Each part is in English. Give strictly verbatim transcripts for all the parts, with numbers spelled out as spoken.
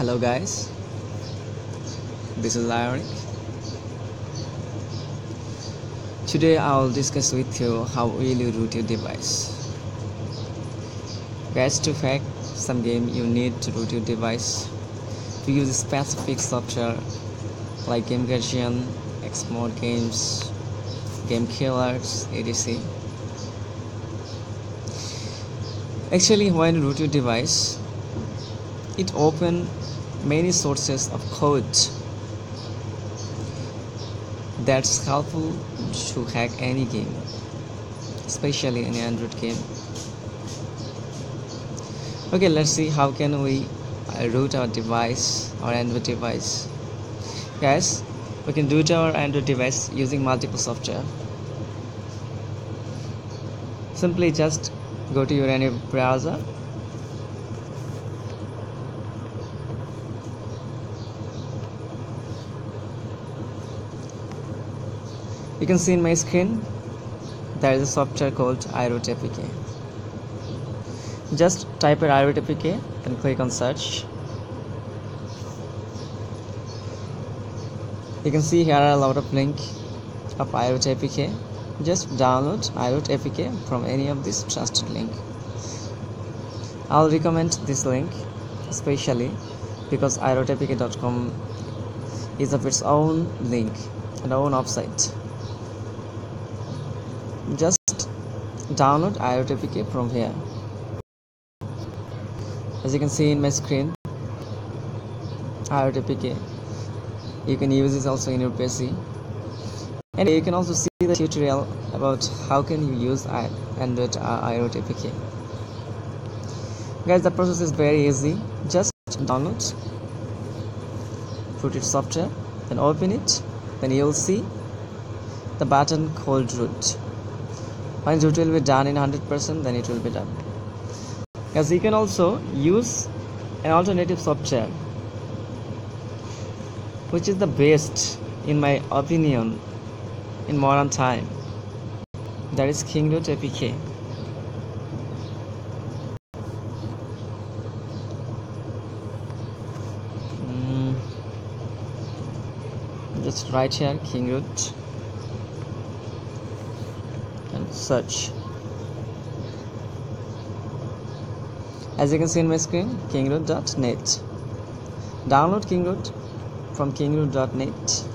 Hello guys, this is Ionic. Today I will discuss with you how will you root your device. Guys, to hack some game you need to root your device to use specific software like Game Guardian, Xmod Games, Game Killers, et cetera. Actually, when you root your device, it opens many sources of code that's helpful to hack any game, especially an Android game. Okay, let's see how can we uh, root our device, our Android device. Guys, we can root our Android device using multiple software. Simply just go to your any browser. You can see in my screen there is a software called iRoot A P K. Just type in iRoot A P K and click on search. You can see here are a lot of links of iRoot A P K. Just download iRoot A P K from any of these trusted link. I'll recommend this link especially because i root A P K dot com is of its own link and own website. Just download iRoot A P K from here. As you can see in my screen, iRoot A P K. You can use this also in your P C, and you can also see the tutorial about how can you use Android iRoot A P K. Guys, the process is very easy. Just download, root its software, then open it. Then you will see the button called root. When root will be done in one hundred percent, then it will be done. As you can also use an alternative software, which is the best in my opinion in modern time. That is KingRoot A P K. Mm. Just write here KingRoot and search. As you can see in my screen, kingroot dot net. Download KingRoot from kingroot dot net.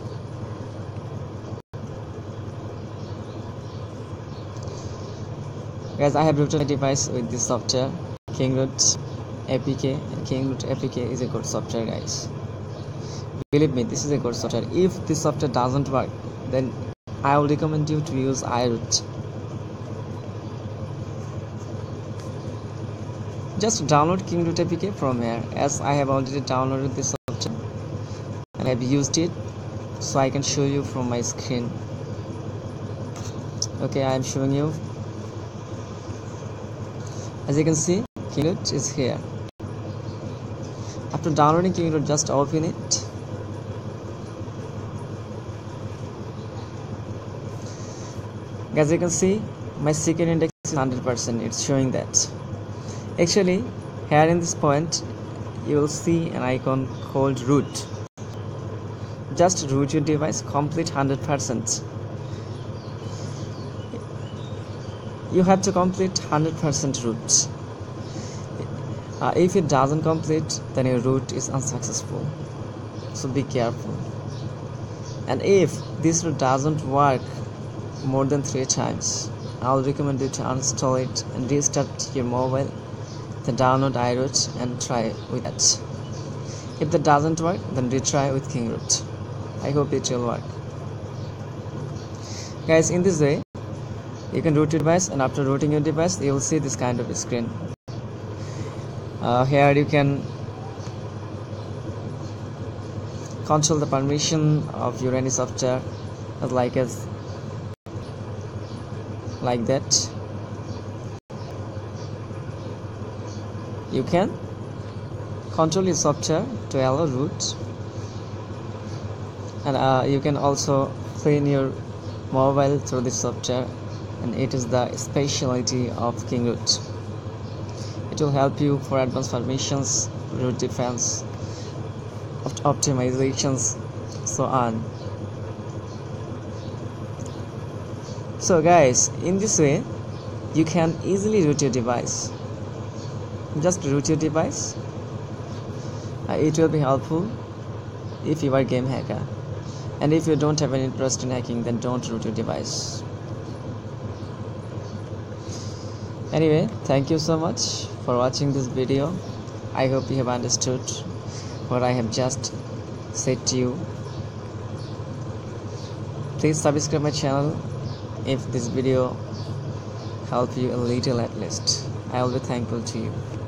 Guys, I have rooted my device with this software, KingRoot A P K, and KingRoot A P K is a good software, guys. Believe me, this is a good software. If this software doesn't work, then I will recommend you to use iRoot. Just download KingRoot A P K from here, as I have already downloaded this software and I have used it, so I can show you from my screen. Okay, I am showing you. As you can see, KingRoot is here. After downloading KingRoot, just open it. As you can see, my secret index is one hundred percent. It's showing that. Actually, here in this point, you will see an icon called root. Just root your device, complete one hundred percent. You have to complete one hundred percent root. Uh, if it doesn't complete, then your root is unsuccessful. So be careful. And if this root doesn't work more than three times, I'll recommend you to uninstall it and restart your mobile. Then download iRoot and try with that. If that doesn't work, then retry with KingRoot. I hope it will work. Guys, in this way, you can root your device, and after rooting your device, you will see this kind of a screen. Uh, here you can control the permission of your any software, like as like that. You can control your software to allow root, and uh, you can also clean your mobile through this software, and it is the specialty of KingRoot. It will help you for advanced permissions, root defense, opt- optimizations, so on. So guys, in this way you can easily root your device. Just root your device. Uh, it will be helpful if you are a game hacker, and if you don't have any interest in hacking, then don't root your device. Anyway, thank you so much for watching this video. I hope you have understood what I have just said to you. Please subscribe my channel if this video helped you a little at least. I will be thankful to you.